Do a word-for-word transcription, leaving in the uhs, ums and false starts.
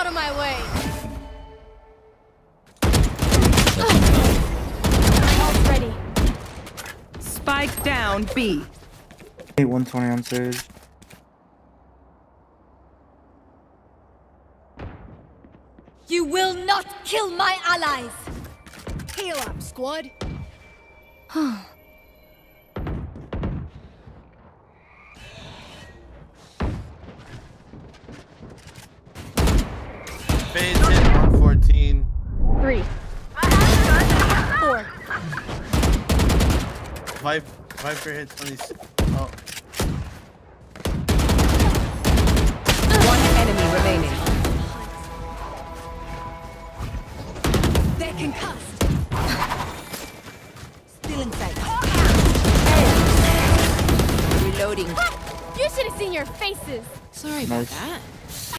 out of my way. All ready. Spike down B. one twenty on Surge. You will not kill my allies. Heal up, squad. Phase hit one fourteen. Three. Four. Viper, Viper hit twenty. Oh. One enemy remaining. They're concussed. Still in sight. Reloading. You should have seen your faces. Sorry Nice. about that.